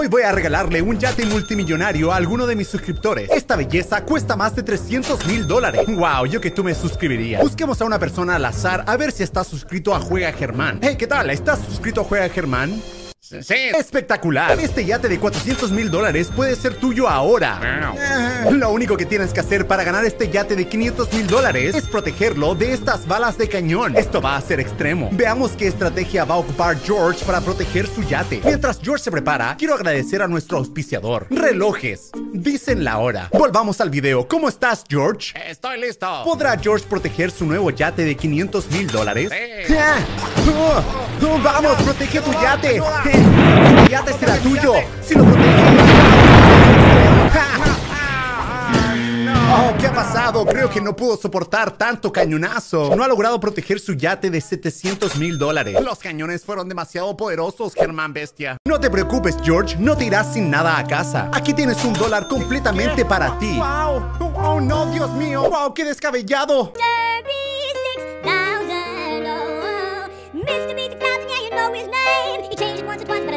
Hoy voy a regalarle un yate multimillonario a alguno de mis suscriptores. Esta belleza cuesta más de $300,000. Wow, yo que tú me suscribiría. Busquemos a una persona al azar a ver si está suscrito a Juega Germán. Hey, ¿qué tal? ¿Estás suscrito a Juega Germán? Sí. Espectacular. Este yate de $400,000 puede ser tuyo ahora. Lo único que tienes que hacer para ganar este yate de $500,000 es protegerlo de estas balas de cañón. Esto va a ser extremo. Veamos qué estrategia va a ocupar George para proteger su yate. Mientras George se prepara, quiero agradecer a nuestro auspiciador. Relojes dicen la hora. Volvamos al video. ¿Cómo estás, George? Estoy listo. ¿Podrá George proteger su nuevo yate de $500,000? Sí. ¡Vamos, protege tu yate! ¡El yate será tuyo! ¡Si lo proteges! Oh, ¿qué ha pasado? Creo que no pudo soportar tanto cañonazo. No ha logrado proteger su yate de $700,000. Los cañones fueron demasiado poderosos, Germán Bestia. No te preocupes, George. No te irás sin nada a casa. Aquí tienes $1 completamente para ti. ¡Wow! ¡Oh, no, Dios mío! ¡Wow, qué descabellado! Mr. Beast 6,000, yeah, you know his name. He changed it once or twice, but